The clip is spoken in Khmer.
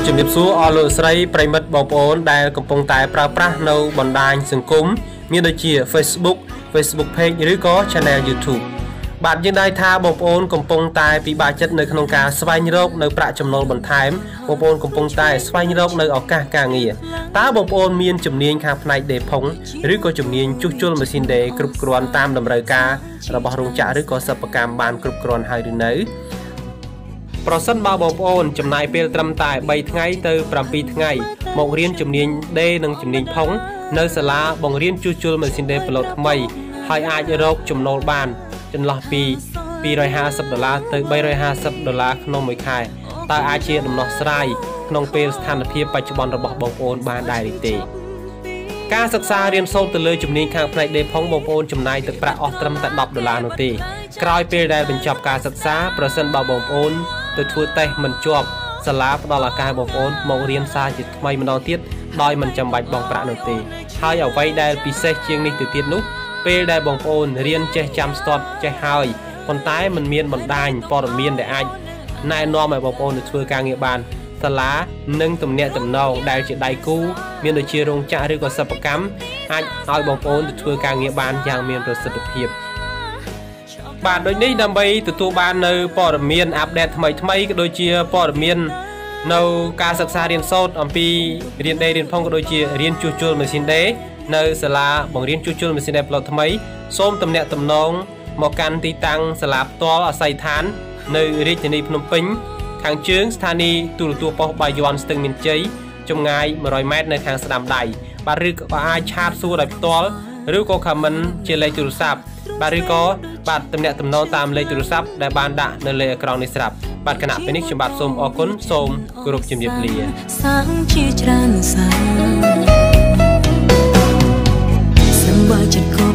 ជំរាបសួរអស់លោកស្រីប្រិមិត្តបងប្អូនដែលកំពុងតែប្រើប្រាស់នៅបណ្ដាញសង្គមមានដូចជា Facebook Page ឬក៏ Channel YouTube បាទយើងได้ថាបងប្អូនកំពុងតែពិបាកចិត្តនៅក្នុងការស្វែងរកនៅប្រាក់ចំណូលបន្ថែមបងប្អូនកំពុងតែស្វែងរកនៅឱកាសការងារតើបងប្អូនមានជំនាញខាងផ្នែកដេផុងឬក៏ជំនាញជួសជុលម៉ាស៊ីនដេគ្រប់គ្រាន់តាមតម្រូវការរបស់រោងចក្រឬក៏សិប្បកម្មបានគ្រប់គ្រាន់ហើយឬនៅប្រសិនបើបងប្អូនចំណាយពេលត្រឹមតែ3ថ្ងៃទៅ7ថ្ងៃមករៀនជំនាញដេនិងជំនាញផុងនៅសាលាបង្រៀនជួសជុលម៉ាស៊ីនដេប្លូតថ្មីហើយអាចរកចំណូលបានចន្លោះពី$250ទៅ$350ក្នុងមួយខែតើអាចជាដំណោះស្រាយក្នុងពេលស្ថានភាពបច្ចុប្បន្នរបស់បងប្អូនបានដែរឬទេការសិក្សារៀនសូត្រទៅលើជំនាញខាងផ្នែកដេផុងបងប្អូនចំណាយទឹកប្រាក់អស់ត្រឹមតែ$10នោះទេក្រោយពេលដែលបញ្ចប់ការសិក្សាប្រសិនបើបងប្អូនទៅធ្វើតេស្តមិនជាប់សាលាផ្ដល់ឱកាសបងប្អូនមករៀនសារជាថ្មីម្ដងទៀតដោយមិនចាំបាច់បង់ប្រាក់នោះទេហើយអ្វីដែលពិសេសជាងនេះទៅទៀតនោះពេលដែលបងប្អូនរៀនចេះចាំស្ទាត់ចេះហើយប៉ុន្តែมันមានបណ្ដាញព័ត៌មានដែលអាចណែនាំឲ្យបងប្អូនទៅធ្វើការងារបានសាលានិងទំនាក់ទំនងដែលជាដៃគូមានដូចជារោងចក្រឬក៏សិប្បកម្មអាចឲ្យបងប្អូនទៅធ្វើការងារបានយ៉ាងមានប្រសិទ្ធភាពបាទដូចនេះដើម្បីទទួលបាននៅព័ត៌មានអាប់ដេតថ្មីក៏ដូចជាព័ត៌មាននៅការសិក្សារៀនសូត្រអំពីរៀនដេរៀនផុងក៏ដូចជារៀនជួសជុលម៉ាស៊ីនដេនៅសាលាបង្រៀនជួសជុលម៉ាស៊ីនដេប្លូតថ្មីសូមទំនាក់ទំនងមកកាន់ទីតាំងសាលាផ្ទាល់អាស័យដ្ឋាននៅរាជធានីភ្នំពេញខាងជើងស្ថានីយ៍ទូរទស្សន៍ប៉ុស្តិ៍បាយ័នស្ទឹងមានជ័យចម្ងាយ100ម៉ែត្រនៅខាងស្ដាំដៃបាទឬក៏អាចឆាតសួរដោយផ្ទាល់ឬក៏ comment ជាលេខទូរស័ព្ទបាទឬក៏បាទទំនាក់ទំនងតាមលេខទូរស័ព្ទដែលបានដាក់នៅលើអេក្រង់នេះស្រាប់បាទគណៈពេលនេះខ្ញុំបាទសូមអរគុណសូមគោរពជំរាបលាសាំជាច្រើនសាំសម្បត្តិចិត្ត